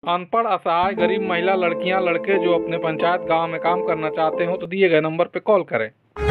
अनपढ़, असहाय, गरीब महिला, लड़कियां, लड़के जो अपने पंचायत गांव में काम करना चाहते हो तो दिए गए नंबर पर कॉल करें।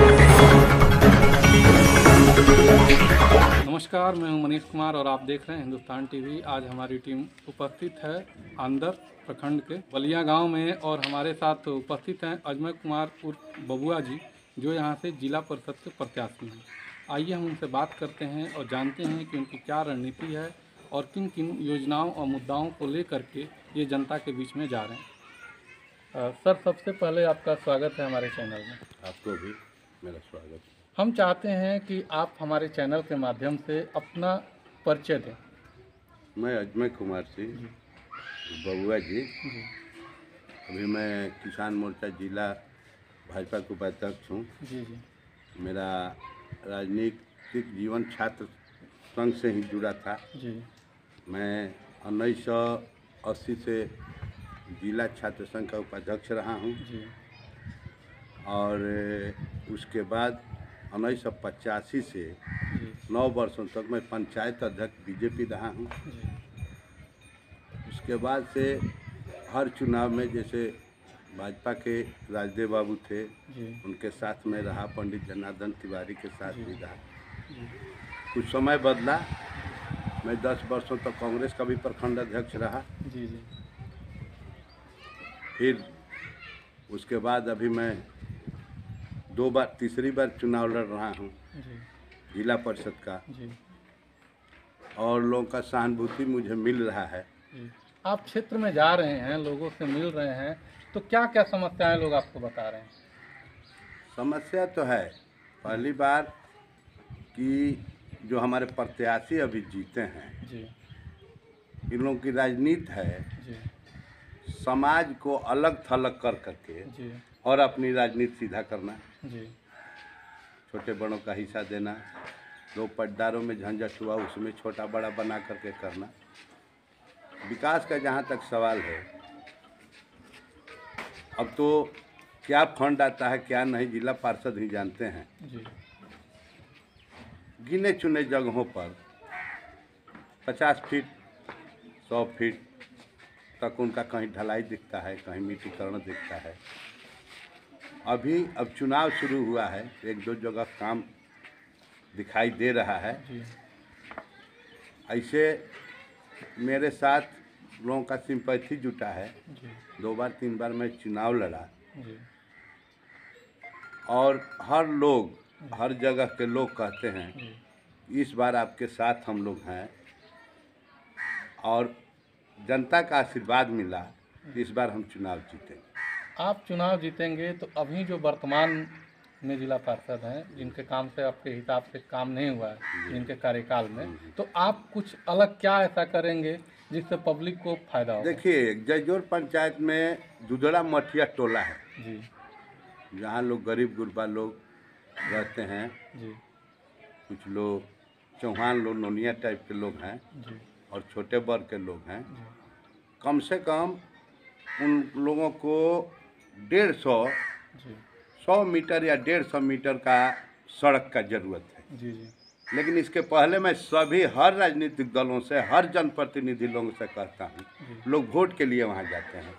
नमस्कार, मैं हूं मनीष कुमार और आप देख रहे हैं हिंदुस्तान टीवी। आज हमारी टीम उपस्थित है अंदर प्रखंड के बलिया गांव में और हमारे साथ उपस्थित हैं अजय कुमार उर्फ बबुआ जी, जो यहां से जिला परिषद के प्रत्याशी हैं। आइए हम उनसे बात करते हैं और जानते हैं कि उनकी क्या रणनीति है और किन किन योजनाओं और मुद्दाओं को लेकर के ये जनता के बीच में जा रहे हैं। सर, सबसे पहले आपका स्वागत है हमारे चैनल में। आपको भी मेरा स्वागत। हम चाहते हैं कि आप हमारे चैनल के माध्यम से अपना परिचय दें। मैं अजय कुमार सिंह बबुआ जी। अभी मैं किसान मोर्चा जिला भाजपा के उपाध्यक्ष हूँ। जी। मेरा राजनीतिक जीवन छात्र संघ से ही जुड़ा था। जी। मैं 1980 से जिला छात्र संघ का उपाध्यक्ष रहा हूँ और उसके बाद 1985 से 9 वर्षों तक मैं पंचायत अध्यक्ष बीजेपी रहा हूँ। उसके बाद से हर चुनाव में जैसे भाजपा के राजदेव बाबू थे, उनके साथ में रहा, पंडित जनार्दन तिवारी के साथ भी रहा। कुछ समय बदला, मैं 10 वर्षों तक कांग्रेस का भी प्रखंड अध्यक्ष रहा। फिर उसके बाद अभी मैं तीसरी बार चुनाव लड़ रहा हूँ जिला परिषद का और लोगों का सहानुभूति मुझे मिल रहा है। आप क्षेत्र में जा रहे हैं, लोगों से मिल रहे हैं, तो क्या क्या समस्याएं लोग आपको बता रहे हैं? समस्या तो है, पहली बार कि जो हमारे प्रत्याशी अभी जीते हैं इन लोगों की राजनीति है समाज को अलग थलग कर करके और अपनी राजनीति सीधा करना, छोटे बड़ों का हिस्सा देना, लोग पट्टादारों में झंझट हुआ उसमें छोटा बड़ा बना करके करना। विकास का जहाँ तक सवाल है, अब तो क्या फंड आता है क्या नहीं जिला पार्षद ही जानते हैं। गिने चुने जगहों पर 50 फीट 100 फीट तक उनका कहीं ढलाई दिखता है, कहीं मिट्टीकरण दिखता है। अब चुनाव शुरू हुआ है, 1-2 जगह काम दिखाई दे रहा है। ऐसे मेरे साथ लोगों का सिंपैथी जुटा है। 2 बार 3 बार मैं चुनाव लड़ा और हर जगह के लोग कहते हैं इस बार आपके साथ हम लोग हैं और जनता का आशीर्वाद मिला, इस बार हम चुनाव जीतेंगे। आप चुनाव जीतेंगे तो अभी जो वर्तमान में जिला पार्षद हैं, जिनके काम से आपके हिसाब से काम नहीं हुआ है जिनके कार्यकाल में, तो आप कुछ अलग क्या ऐसा करेंगे जिससे पब्लिक को फायदा हो? देखिए, जयजोर पंचायत में दुधड़ा मठिया टोला है जहाँ लोग गरीब गुरबा लोग रहते हैं। कुछ लोग चौहान लोग नोनिया टाइप के लोग हैं और छोटे वर्ग के लोग हैं। कम से कम उन लोगों को 100 मीटर या 150 मीटर का सड़क का ज़रूरत है। लेकिन इसके पहले मैं हर राजनीतिक दलों से, हर जनप्रतिनिधि लोगों से कहता हूँ, लोग वोट के लिए वहाँ जाते हैं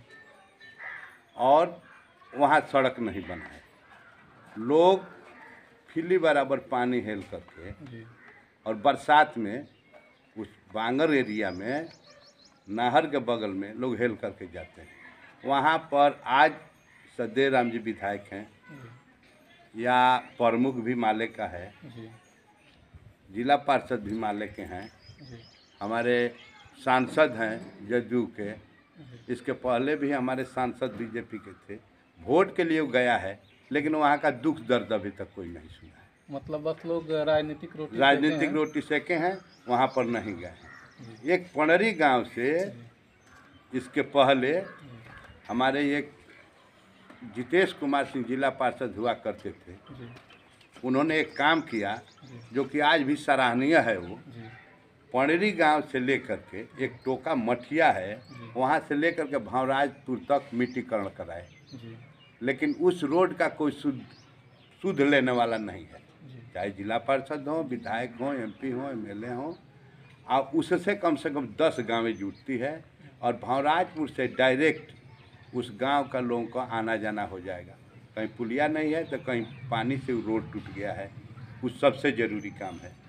और वहाँ सड़क नहीं बना है। लोग फिली बराबर पानी हेल करके और बरसात में उस बांगर एरिया में नहर के बगल में लोग हेल करके जाते हैं। वहाँ पर आज सदे राम जी विधायक हैं या प्रमुख भी माले का है, जिला पार्षद भी माले के हैं, हमारे सांसद हैं जदयू के, इसके पहले भी हमारे सांसद बीजेपी के थे। वोट के लिए गया है लेकिन वहाँ का दुख दर्द अभी तक कोई नहीं सुना है। मतलब बस लोग राजनीतिक रोटी सेके हैं, वहाँ पर नहीं गए हैं। एक पणरी गांव से इसके पहले हमारे एक जितेश कुमार सिंह जिला पार्षद हुआ करते थे, उन्होंने एक काम किया जो कि आज भी सराहनीय है। वो पणरी गांव से लेकर के एक टोका मठिया है, वहाँ से लेकर के भंवराजपुर तक मिट्टीकरण कराए, लेकिन उस रोड का कोई सुध लेने वाला नहीं है। चाहे जिला पार्षद हो, विधायक हो, MP हो, MLA हो, और उससे कम से कम 10 गाँवें जुटती है और भंवराजपुर से डायरेक्ट उस गांव का लोगों का आना जाना हो जाएगा। कहीं पुलिया नहीं है तो कहीं पानी से रोड टूट गया है, उस सबसे ज़रूरी काम है।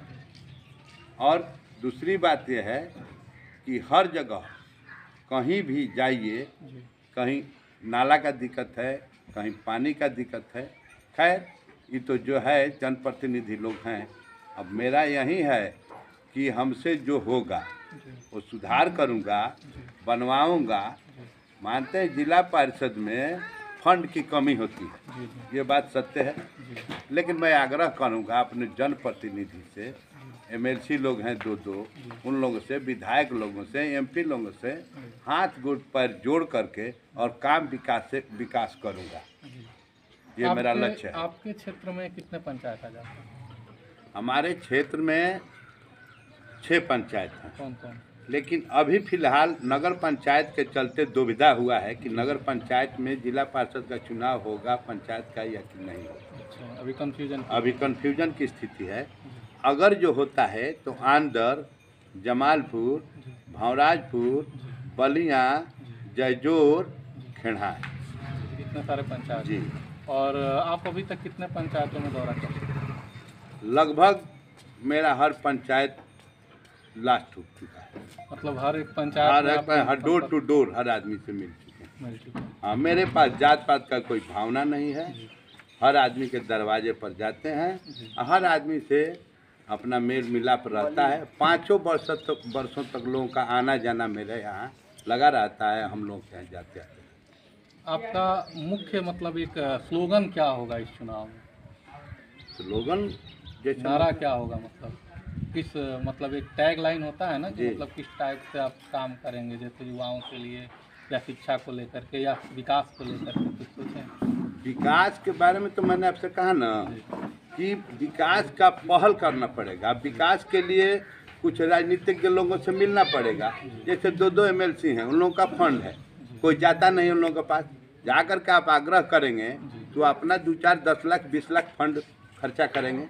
और दूसरी बात यह है कि हर जगह कहीं भी जाइए, कहीं नाला का दिक्कत है, कहीं पानी का दिक्कत है। खैर ये तो जो है जनप्रतिनिधि लोग हैं। अब मेरा यही है कि हमसे जो होगा वो सुधार करूँगा, बनवाऊँगा। मानते हैं जिला परिषद में फंड की कमी होती है, ये बात सत्य है, लेकिन मैं आग्रह करूँगा अपने जनप्रतिनिधि से, एमएलसी लोग हैं दो, उन लोगों से, विधायक लोगों से, एमपी लोगों से हाथ गोड़ पैर जोड़ करके और काम विकास करूँगा। ये मेरा लक्ष्य है। आपके क्षेत्र में कितने पंचायत आ जाते हैं? हमारे क्षेत्र में 6 पंचायत हैं। कौन कौन? लेकिन अभी फिलहाल नगर पंचायत के चलते दुविधा हुआ है कि नगर पंचायत में जिला पार्षद का चुनाव होगा पंचायत का या कि नहीं होगा। अच्छा, अभी कन्फ्यूजन की स्थिति है। अगर जो होता है तो आंदर, जमालपुर, भंवराजपुर, बलिया, जयजोर, खेड़ा, इतने सारे पंचायत जी। और आप अभी तक कितने पंचायतों में दौरा कर चुके हैं? लगभग मेरा हर पंचायत लास्ट हो चुका है। मतलब हर एक पंचायत हर डोर टू डोर हर आदमी से मिल चुके हैं। हाँ, मेरे पास जात पात का कोई भावना नहीं है। हर आदमी के दरवाजे पर जाते हैं, हर आदमी से अपना मेल मिलाप रहता है। 5 वर्षों तक लोगों का आना जाना मेरे यहाँ लगा रहता है। हम लोग यहाँ जाते हैं। आपका मुख्य मतलब एक स्लोगन क्या होगा इस चुनाव में? स्लोगन जैसे नारा क्या होगा, मतलब किस, मतलब एक टैग लाइन होता है ना कि मतलब किस टाइप से आप काम करेंगे, जैसे युवाओं के लिए या शिक्षा को लेकर के या विकास को लेकर के कुछ सोचें? विकास के बारे में तो मैंने आपसे कहा ना कि विकास का पहल करना पड़ेगा। विकास के लिए कुछ राजनीतिक लोगों से मिलना पड़ेगा। जैसे 2 एमएलसी हैं, उन लोगों का फंड है, कोई जाता नहीं उन लोगों के पास। जाकर के आप आग्रह करेंगे तो अपना 2, 4, 10 लाख 20 लाख फंड खर्चा करेंगे।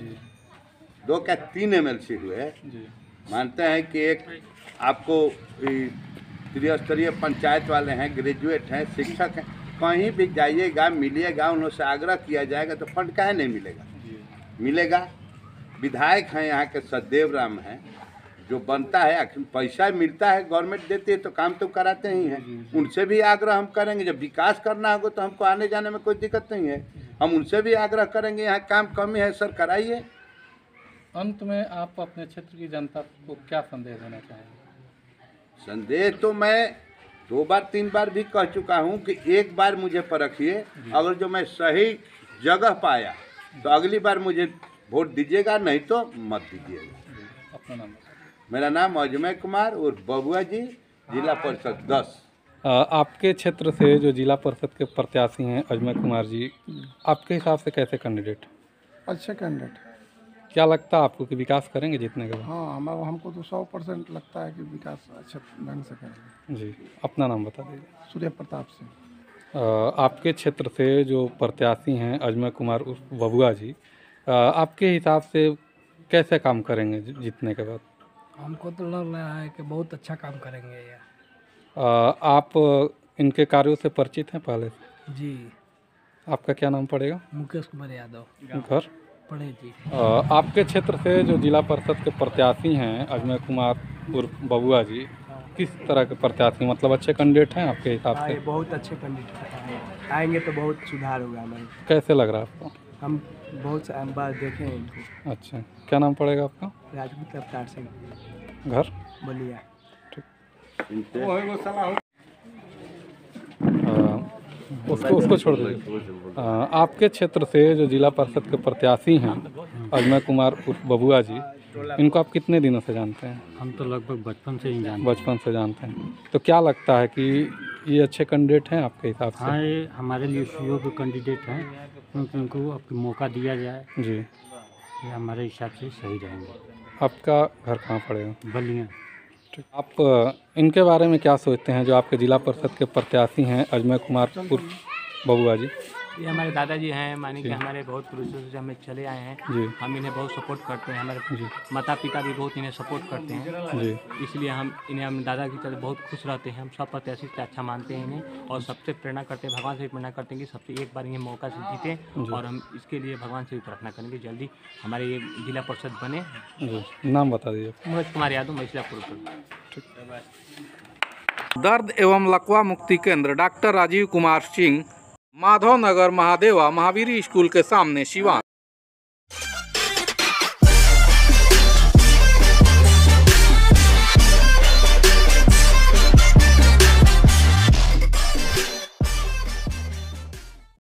2 क्या 3 एमएलसी हुए। मानते हैं कि एक आपको त्रिस्तरीय पंचायत वाले हैं, ग्रेजुएट हैं, शिक्षक हैं, कहीं भी जाइएगा मिलिएगा, उनसे आग्रह किया जाएगा तो फंड काहे नहीं मिलेगा? मिलेगा। विधायक हैं यहाँ के सदेव राम हैं, जो बनता है आखिर पैसा मिलता है, गवर्नमेंट देती है तो काम तो कराते ही हैं। उनसे भी आग्रह हम करेंगे। जब विकास करना होगा तो हमको आने जाने में कोई दिक्कत नहीं है, हम उनसे भी आग्रह करेंगे यहाँ काम कमी है सर कराइए। अंत में आप अपने क्षेत्र की जनता को क्या संदेश देना चाहेंगे? संदेश तो मैं 2 बार 3 बार भी कह चुका हूँ कि एक बार मुझे परखिए, अगर जो मैं सही जगह पाया तो अगली बार मुझे वोट दीजिएगा, नहीं तो मत दीजिएगा। अपना नाम? मेरा नाम अजमय कुमार और बबुआ जी, जिला परिषद 10। आपके क्षेत्र से जो जिला परिषद के प्रत्याशी हैं अजमय कुमार जी, आपके हिसाब से कैसे कैंडिडेट? अच्छे कैंडिडेट। क्या लगता है आपको कि विकास करेंगे जीतने के बाद? हाँ, हमको तो 100% लगता है कि विकास अच्छे ढंग से करेंगे। जी, अपना नाम बता दीजिए। सूर्य प्रताप सिंह। आपके क्षेत्र से जो प्रत्याशी हैं अजमय कुमार उर्फ बबुआ जी, आपके हिसाब से कैसे काम करेंगे जीतने के बाद? हमको तो लग रहा है कि बहुत अच्छा काम करेंगे ये। आप इनके कार्यों से परिचित हैं पहले से? जी। आपका क्या नाम पड़ेगा? मुकेश कुमार यादव। घर पड़े जी। आपके क्षेत्र से जो जिला परिषद के प्रत्याशी हैं अजमय कुमार उर्फ बबुआ जी, किस तरह के प्रत्याशी, मतलब अच्छे कैंडिडेट हैं आपके हिसाब से? बहुत अच्छे कैंडिडेट आएंगे तो बहुत सुधार होगा हमारे। कैसे लग रहा है आपको? हम बहुत बार देखे हैं इनको। अच्छा, क्या नाम पड़ेगा आपका? राजपूत अवतार सिंह। घर बलिया। उसको छोड़ दीजिए। आपके क्षेत्र से जो जिला परिषद के प्रत्याशी हैं अजमय कुमार उर्फ बबुआ जी, इनको आप कितने दिनों से जानते हैं? हम तो लगभग बचपन से ही जानते हैं। तो क्या लगता है कि ये अच्छे कैंडिडेट हैं आपके हिसाब से? हाँ, ये हमारे लिए योग्य कैंडिडेट हैं, क्योंकि उनको अब मौका दिया जाए जी, ये हमारे हिसाब से सही रहेंगे। आपका घर कहाँ पड़ेगा? बलिया। आप इनके बारे में क्या सोचते हैं जो आपके जिला परिषद के प्रत्याशी हैं अजमय कुमार उर्फ बबुआ जी? ये हमारे दादाजी हैं, मानी कि हमारे बहुत पुरुषों से हमें चले आए हैं। जी हम इन्हें बहुत सपोर्ट करते हैं, हमारे जी माता पिता भी बहुत इन्हें सपोर्ट करते हैं, जी इसलिए हम इन्हें हम दादा की तरह बहुत खुश रहते हैं। हम सब प्रत्याशी से अच्छा मानते हैं इन्हें, और सबसे प्रेरणा करते हैं, भगवान से भी प्रेरणा करते हैं कि सबसे एक बार इन्हें मौका से जीतें, और हम इसके लिए भगवान से भी प्रार्थना करेंगे जल्दी हमारे ये जिला परिषद बने। जी नाम बता दीजिए। मनोज कुमार यादव, महिलापुर। दर्द एवं लकवा मुक्ति केंद्र डॉक्टर राजीव कुमार सिंह, माधव नगर महादेवा महावीरी स्कूल के सामने, सिवान।